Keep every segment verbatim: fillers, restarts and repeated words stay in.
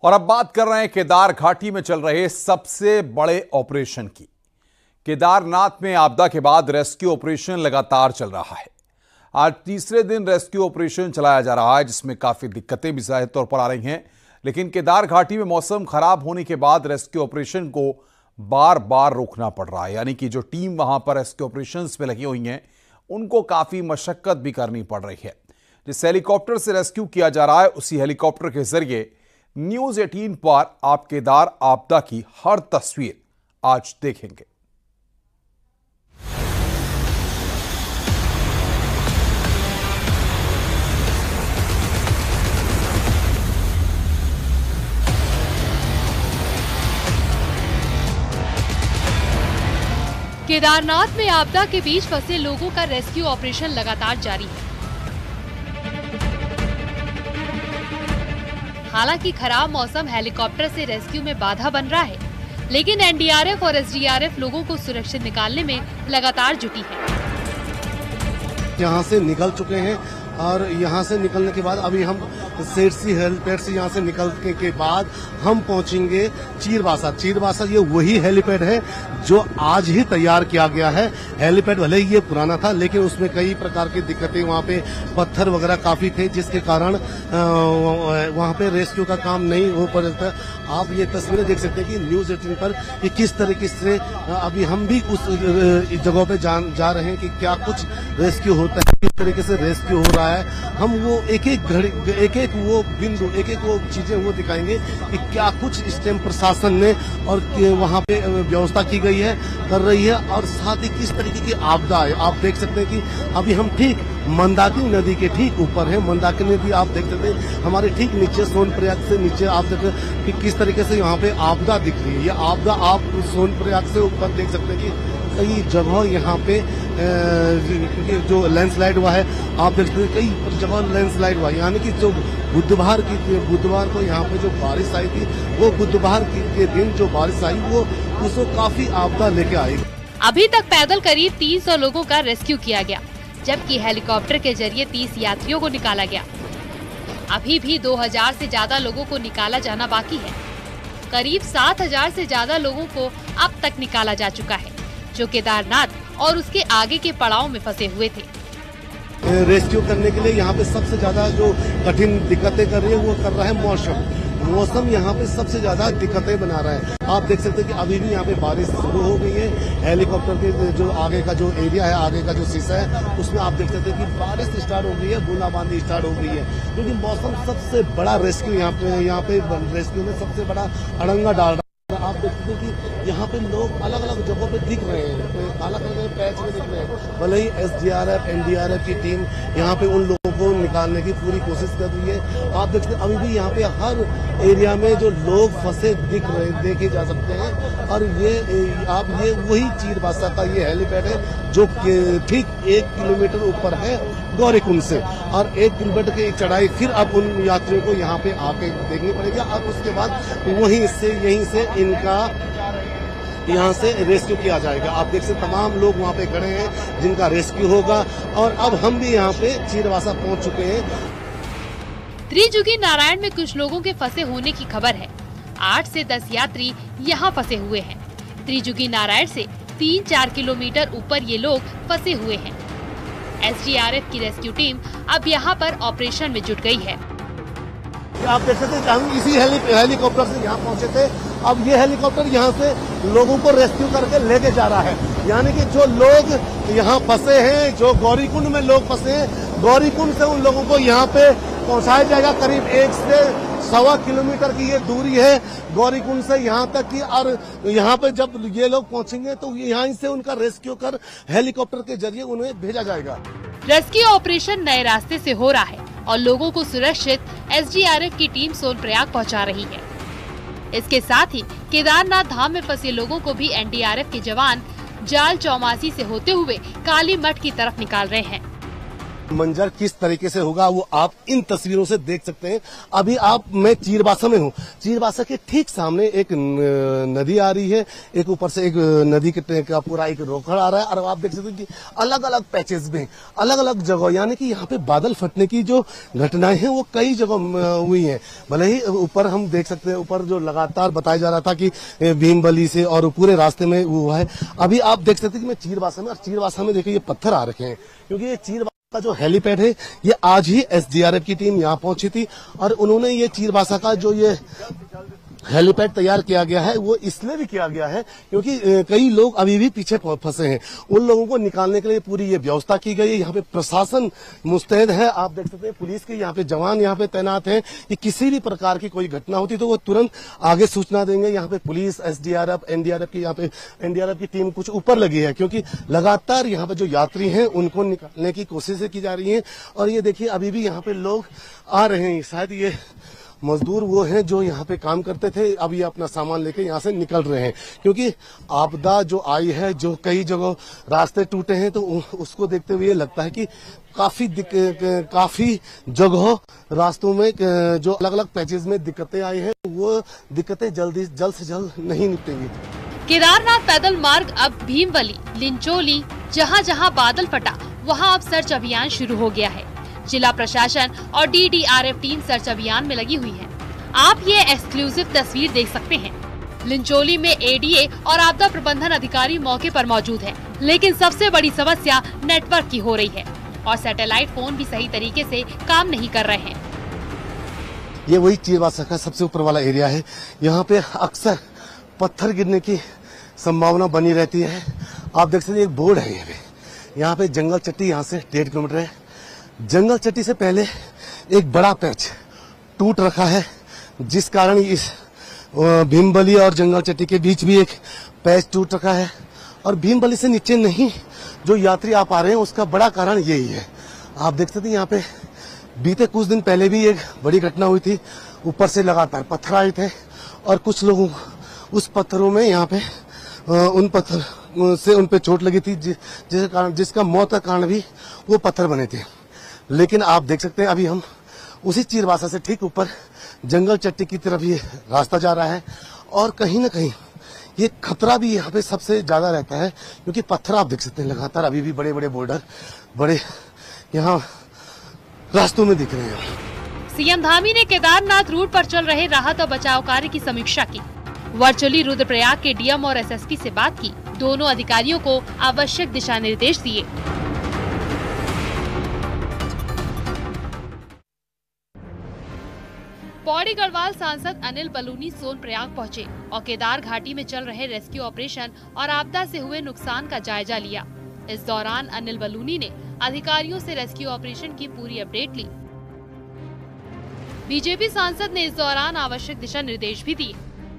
और अब बात कर रहे हैं केदार घाटी में चल रहे सबसे बड़े ऑपरेशन की। केदारनाथ में आपदा के बाद रेस्क्यू ऑपरेशन लगातार चल रहा है। आज तीसरे दिन रेस्क्यू ऑपरेशन चलाया जा रहा है, जिसमें काफी दिक्कतें भी जाहिर तौर पर आ रही हैं। लेकिन केदार घाटी में मौसम खराब होने के बाद रेस्क्यू ऑपरेशन को बार बार रोकना पड़ रहा है। यानी कि जो टीम वहां पर रेस्क्यू ऑपरेशंस में लगी हुई हैं, उनको काफी मशक्कत भी करनी पड़ रही है। जिस हेलीकॉप्टर से रेस्क्यू किया जा रहा है, उसी हेलीकॉप्टर के जरिए न्यूज अठारह पर आप केदार आपदा की हर तस्वीर आज देखेंगे। केदारनाथ में आपदा के बीच फंसे लोगों का रेस्क्यू ऑपरेशन लगातार जारी है। हालांकि खराब मौसम हेलीकॉप्टर से रेस्क्यू में बाधा बन रहा है, लेकिन एन डी आर एफ और एस डी आर एफ लोगों को सुरक्षित निकालने में लगातार जुटी है। यहाँ से निकल चुके हैं और यहाँ से निकलने के बाद अभी हम सेठसी हेलीपैड से यहाँ से निकलने के बाद हम पहुँचेंगे चीरबासा। चीरबासा ये वही हेलीपैड है जो आज ही तैयार किया गया है। हेलीपैड भले ही ये पुराना था, लेकिन उसमें कई प्रकार की दिक्कतें, वहाँ पे पत्थर वगैरह काफी थे, जिसके कारण वहाँ पे रेस्क्यू का काम नहीं हो पा रहा था। आप ये तस्वीरें देख सकते हैं कि न्यूज एटीन पर कि किस तरीके से अभी हम भी उस जगह पे जा, जा रहे हैं कि क्या कुछ रेस्क्यू होता है, किस तरीके से रेस्क्यू हो रहा है। हम वो एक एक घड़ी, एक एक वो बिंदु, एक एक वो चीजें वो दिखाएंगे कि क्या कुछ इस टाइम प्रशासन ने और वहाँ पे व्यवस्था की गई है, कर रही है, और साथ ही किस तरीके की आपदा है। आप देख सकते हैं कि अभी हम ठीक मंदाकिनी नदी के ठीक ऊपर है। मंदाकिनी नदी आप देख सकते हैं हमारे ठीक नीचे, सोनप्रयाग से नीचे आप देख सकते हैं कि किस तरीके से यहाँ पे आपदा दिख रही है। ये आपदा आप सोनप्रयाग से ऊपर देख सकते हैं कि कई जगह यहाँ पे क्योंकि जो लैंडस्लाइड हुआ है, आप देख सकते हैं कई जगह लैंडस्लाइड हुआ है। यानी कि जो बुधवार की बुधवार को यहाँ पे जो बारिश आई थी, वो बुधवार के दिन जो बारिश आई वो उसको काफी आपदा लेके आई। अभी तक पैदल करीब तीन सौ लोगों का रेस्क्यू किया गया, जबकि हेलीकॉप्टर के जरिए तीस यात्रियों को निकाला गया। अभी भी दो हजार से ज्यादा लोगों को निकाला जाना बाकी है। करीब सात हजार से ज्यादा लोगों को अब तक निकाला जा चुका है, जो केदारनाथ और उसके आगे के पड़ाव में फंसे हुए थे। रेस्क्यू करने के लिए यहाँ पे सबसे ज्यादा जो कठिन दिक्कतें कर रही है वो कर रहा है मौसम। मौसम यहाँ पे सबसे ज्यादा दिक्कतें बना रहा है। आप देख सकते हैं कि अभी भी यहाँ पे बारिश शुरू हो गई है। हेलीकॉप्टर के जो आगे का जो एरिया है, आगे का जो शीशा है, उसमें आप देख सकते हैं कि बारिश स्टार्ट हो गई है, बूंदाबांदी स्टार्ट हो गई है। क्योंकि मौसम सबसे बड़ा रेस्क्यू यहाँ पे यहाँ पे रेस्क्यू में सबसे बड़ा अड़ंगा डाल रहा है। आप देखते हैं कि यहाँ पे लोग अलग अलग जगहों पे दिख रहे हैं, अलग अलग पैच में दिख रहे हैं। भले ही S D R F, N D R F की टीम यहाँ पे उन लोगों को निकालने की पूरी कोशिश कर रही है। आप देखते हैं अभी भी यहाँ पे हर एरिया में जो लोग फंसे दिख रहे देखे जा सकते हैं। और ये आप ये वही चीरबासा का ये हेलीपैड है जो ठीक एक किलोमीटर ऊपर है गौरीकुंड से, और एक किलोमीटर की चढ़ाई फिर अब उन यात्रियों को यहाँ पे आके देखनी पड़ेगी। अब उसके बाद वहीं से यहीं से इनका यहाँ से रेस्क्यू किया जाएगा। आप देख सकते तमाम लोग वहाँ पे खड़े हैं जिनका रेस्क्यू होगा। और अब हम भी यहाँ पे चीरबासा पहुँच चुके हैं। त्रिजुगी नारायण में कुछ लोगों के फंसे होने की खबर है। आठ से दस यात्री यहाँ फंसे हुए हैं। त्रिजुगी नारायण से तीन चार किलोमीटर ऊपर ये लोग फंसे हुए हैं। एस डी आर एफ की रेस्क्यू टीम अब यहाँ पर ऑपरेशन में जुट गई है। आप देख सकते हैं हम इसी हेली, हेलीकॉप्टर से यहाँ पहुँचे थे। अब ये हेलीकॉप्टर यहाँ से लोगों को रेस्क्यू करके लेके जा रहा है। यानी कि जो लोग यहाँ फंसे हैं, जो गौरीकुंड में लोग फंसे हैं, गौरीकुंड से उन लोगों को यहाँ पे पहुँचाया जाएगा। करीब एक से सवा किलोमीटर की ये दूरी है गौरीकुंड से यहाँ तक की। और यहाँ पे जब ये लोग पहुँचेंगे तो यहाँ से उनका रेस्क्यू कर हेलीकॉप्टर के जरिए उन्हें भेजा जाएगा। रेस्क्यू ऑपरेशन नए रास्ते से हो रहा है और लोगों को सुरक्षित एस डी आर एफ की टीम सोनप्रयाग पहुंचा रही है। इसके साथ ही केदारनाथ धाम में फंसे लोगों को भी एन डी आर एफ के जवान जाल चौमासी से होते हुए काली मठ की तरफ निकाल रहे हैं। मंजर किस तरीके से होगा वो आप इन तस्वीरों से देख सकते हैं। अभी आप मैं चीरबासा में हूँ। चीरबासा के ठीक सामने एक नदी आ रही है, एक ऊपर से एक नदी के का पूरा एक रोकड़ आ रहा है, और आप देख सकते हैं कि अलग अलग पैचेस में अलग अलग जगह, यानी कि यहाँ पे बादल फटने की जो घटनाएं हैं वो कई जगह हुई हैं। भले ही ऊपर हम देख सकते हैं, ऊपर जो लगातार बताया जा रहा था कि भीमबली से और पूरे रास्ते में हुआ है। अभी आप देख सकते हैं कि मैं चीरबासा में, और चीरबासा में देखिए ये पत्थर आ रखे हैं, क्योंकि ये चीरबासा का जो हेलीपैड है ये आज ही एसडीआरएफ की टीम यहाँ पहुंची थी, और उन्होंने ये चीरबासा का जो ये हेलीपैड तैयार किया गया है वो इसलिए भी किया गया है क्योंकि कई लोग अभी भी पीछे फंसे हैं। उन लोगों को निकालने के लिए पूरी ये व्यवस्था की गई है। यहाँ पे प्रशासन मुस्तैद है। आप देख सकते हैं पुलिस के यहाँ पे जवान यहाँ पे तैनात हैं कि किसी भी प्रकार की कोई घटना होती तो वो तुरंत आगे सूचना देंगे। यहाँ पे पुलिस, एसडीआरएफ, एनडीआरएफ की यहाँ पे एनडीआरएफ की टीम कुछ ऊपर लगी है, क्योंकि लगातार यहाँ पे जो यात्री हैं उनको निकालने की कोशिशें की जा रही है। और ये देखिए अभी भी यहाँ पे लोग आ रहे हैं। शायद ये मजदूर वो हैं जो यहाँ पे काम करते थे, अब ये अपना सामान लेके यहाँ से निकल रहे हैं, क्योंकि आपदा जो आई है, जो कई जगह रास्ते टूटे हैं, तो उसको देखते हुए लगता है कि काफी काफी जगह रास्तों में जो अलग अलग पैचेज में दिक्कतें आई हैं, वो दिक्कतें जल्दी जल्द से जल्द नहीं निपटेंगी। केदारनाथ पैदल मार्ग अब भीमबली, लिंचोली, जहाँ जहाँ बादल फटा वहाँ अब सर्च अभियान शुरू हो गया है। जिला प्रशासन और डीडीआरएफ टीम सर्च अभियान में लगी हुई है। आप ये एक्सक्लूसिव तस्वीर देख सकते हैं। लिंचोली में एडीए और आपदा प्रबंधन अधिकारी मौके पर मौजूद है, लेकिन सबसे बड़ी समस्या नेटवर्क की हो रही है और सैटेलाइट फोन भी सही तरीके से काम नहीं कर रहे हैं। ये वही चीरबासा का सबसे ऊपर वाला एरिया है। यहाँ पे अक्सर पत्थर गिरने की संभावना बनी रहती है। आप देख सकते हैं एक बोर्ड है ये भी। यहाँ पे जंगल चट्टी यहाँ से डेढ़ किलोमीटर है। जंगल चट्टी से पहले एक बड़ा पैच टूट रखा है, जिस कारण इस भीमबली और जंगल चट्टी के बीच भी एक पैच टूट रखा है। और भीमबली से नीचे नहीं जो यात्री आ पा रहे हैं उसका बड़ा कारण यही है। आप देख सकते हैं यहाँ पे बीते कुछ दिन पहले भी एक बड़ी घटना हुई थी। ऊपर से लगातार पत्थर आए थे और कुछ लोगों उस पत्थरों में यहाँ पे उन पत्थर से उन पे चोट लगी थी, जिस कारण जिसका मौत का कारण भी वो पत्थर बने थे। लेकिन आप देख सकते हैं अभी हम उसी चीरबासा से ठीक ऊपर जंगल चट्टी की तरफ ये रास्ता जा रहा है, और कहीं ना कहीं ये खतरा भी यहाँ पे सबसे ज्यादा रहता है, क्योंकि पत्थर आप देख सकते हैं लगातार अभी भी बड़े बड़े बोल्डर बड़े यहाँ रास्तों में दिख रहे हैं। सीएम धामी ने केदारनाथ रूट पर चल रहे राहत और बचाव कार्य की समीक्षा की। वर्चुअली रुद्रप्रयाग के डीएम और एसएसपी से बात की। दोनों अधिकारियों को आवश्यक दिशा निर्देश दिए। पौड़ी गढ़वाल सांसद अनिल बलूनी सोनप्रयाग पहुंचे और केदार घाटी में चल रहे रेस्क्यू ऑपरेशन और आपदा से हुए नुकसान का जायजा लिया। इस दौरान अनिल बलूनी ने अधिकारियों से रेस्क्यू ऑपरेशन की पूरी अपडेट ली। बीजेपी सांसद ने इस दौरान आवश्यक दिशा निर्देश भी दिए।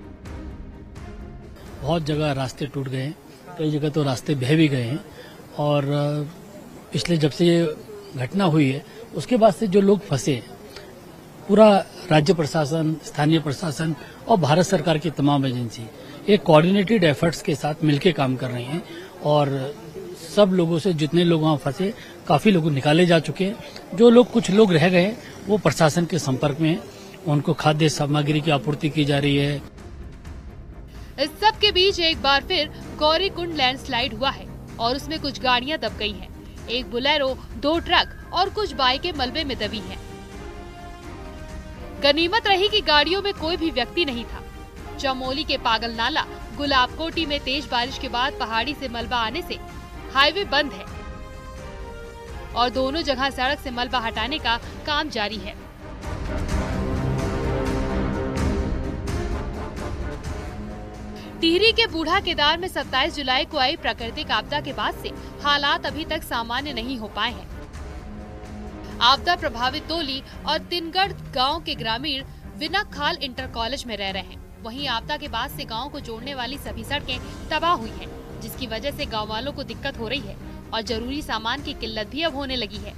बहुत जगह रास्ते टूट गए हैं, कई जगह तो रास्ते बह भी गए हैं, और पिछले जब से ये घटना हुई है उसके बाद से जो लोग फंसे, पूरा राज्य प्रशासन, स्थानीय प्रशासन और भारत सरकार की तमाम एजेंसी एक कोऑर्डिनेटेड एफर्ट्स के साथ मिलकर काम कर रही हैं, और सब लोगों से जितने लोग वहां फंसे काफी लोग निकाले जा चुके हैं। जो लोग कुछ लोग रह गए वो प्रशासन के संपर्क में हैं, उनको खाद्य सामग्री की आपूर्ति की जा रही है। इस सब के बीच एक बार फिर गौरीकुंड लैंडस्लाइड हुआ है और उसमें कुछ गाड़ियां दब गई हैं। एक बुलेरो, दो ट्रक और कुछ बाइकें मलबे में दबी हैं। गनीमत रही कि गाड़ियों में कोई भी व्यक्ति नहीं था। चमोली के पागल नाला गुलाबकोटी में तेज बारिश के बाद पहाड़ी से मलबा आने से हाईवे बंद है और दोनों जगह सड़क से मलबा हटाने का काम जारी है। टिहरी के बूढ़ा केदार में सत्ताईस जुलाई को आई प्राकृतिक आपदा के बाद से हालात अभी तक सामान्य नहीं हो पाए हैं। आपदा प्रभावित तोली और तिनगढ़ गांव के ग्रामीण विनकखाल इंटर कॉलेज में रह रहे हैं। वहीं आपदा के बाद से गांव को जोड़ने वाली सभी सड़कें तबाह हुई हैं, जिसकी वजह से गांव वालों को दिक्कत हो रही है और जरूरी सामान की किल्लत भी अब होने लगी है।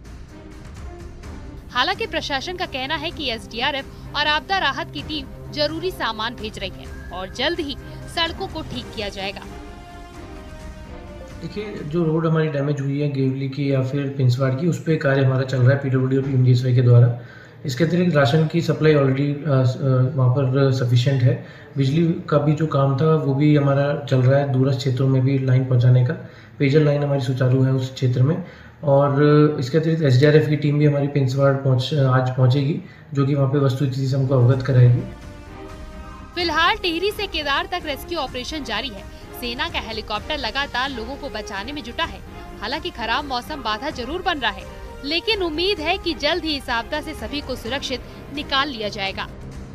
हालांकि प्रशासन का कहना है कि एसडीआरएफ और आपदा राहत की टीम जरूरी सामान भेज रही है और जल्द ही सड़कों को ठीक किया जाएगा। देखिए, जो रोड हमारी डैमेज हुई है गेवली की या फिर पिंसवाड़ की, उस पर कार्य हमारा चल रहा है पीडब्ल्यूडी और पीएमजीएसवाई के द्वारा। इसके अतिरिक्त राशन की सप्लाई ऑलरेडी वहाँ पर सफिशिएंट है। बिजली का भी जो काम था वो भी हमारा चल रहा है, दूरस्थ क्षेत्रों में भी लाइन पहुँचाने का। पेयजल लाइन हमारी सुचारू है उस क्षेत्र में। और इसके अतिरिक्त एसडीआरएफ की टीम भी हमारी पिंसवाड़ पहुँच आज पहुँचेगी, जो कि वहाँ पे वस्तुस्थिति से हमको अवगत कराएगी। फिलहाल टिहरी से केदार तक रेस्क्यू ऑपरेशन जारी है। सेना का हेलीकॉप्टर लगातार लोगों को बचाने में जुटा है। हालांकि खराब मौसम बाधा जरूर बन रहा है, लेकिन उम्मीद है कि जल्द ही इस आपदा से सभी को सुरक्षित निकाल लिया जाएगा।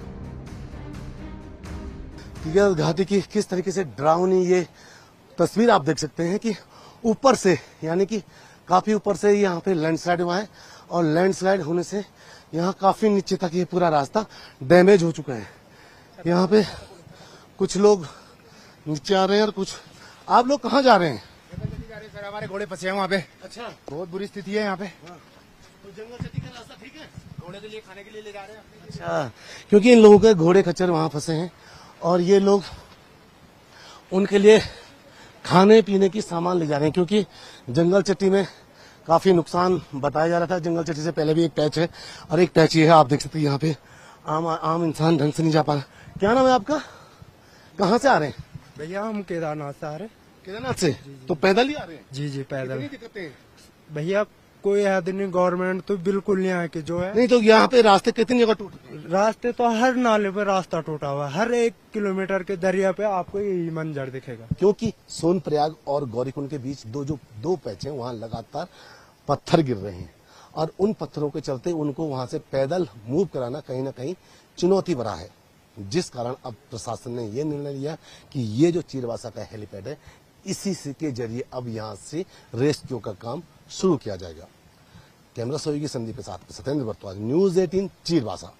टिहरी घाटी की किस तरीके से डरावनी ये तस्वीर आप देख सकते हैं कि ऊपर से, यानी कि काफी ऊपर से यहाँ पे लैंडस्लाइड हुआ है और लैंडस्लाइड होने से यहाँ काफी नीचे तक ये पूरा रास्ता डैमेज हो चुका है। यहाँ पे कुछ लोग नीचे आ रहे हैं और कुछ। आप लोग कहाँ जा रहे हैं? जा रहे हैं सर, हमारे घोड़े फंसे हैं वहाँ पे। अच्छा, बहुत बुरी स्थिति है यहाँ पे। तो जंगल चट्टी का रास्ता ठीक है? घोड़े के लिए खाने के लिए ले जा रहे हैं। अच्छा, क्योंकि इन लोगों के घोड़े खच्चर वहाँ फंसे हैं और ये लोग उनके लिए खाने पीने की सामान ले जा रहे हैं, क्योंकि जंगल चट्टी में काफी नुकसान बताया जा रहा था। जंगल चट्टी से पहले भी एक पैच है और एक पैच ये है, आप देख सकते हैं। यहाँ पे आम आम इंसान ढंग से नहीं जा पा रहा। क्या नाम है आपका? कहाँ से आ रहे हैं? भैया हम केदारनाथ से आ रहे हैं। केदारनाथ से? तो पैदल ही आ रहे हैं? जी जी पैदल। कितनी दिक्कतें हैं? भैया कोई हद नहीं, गवर्नमेंट तो बिल्कुल नहीं आए कि जो है। नहीं तो यहाँ पे रास्ते कितनी जगह टूटे? रास्ते तो हर नाले पे रास्ता टूटा हुआ है। हर एक किलोमीटर के दरिया पे आपको यही मंजर दिखेगा। क्योंकि सोनप्रयाग और गौरीकुंड के बीच दो जो दो पैच हैं, वहाँ लगातार पत्थर गिर रहे हैं और उन पत्थरों के चलते उनको वहां से पैदल मूव कराना कहीं ना कहीं चुनौती भरा है, जिस कारण अब प्रशासन ने यह निर्णय लिया कि ये जो चीरवासा का हेलीपैड है, इसी से के जरिए अब यहां से रेस्क्यू का काम शुरू किया जाएगा। कैमरा सहयोगी संदीप के साथ सत्येंद्र भारद्वाज, न्यूज अठारह, चीरवासा।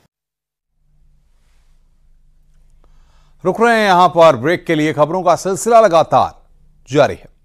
रुक रहे हैं यहां पर ब्रेक के लिए। खबरों का सिलसिला लगातार जारी है।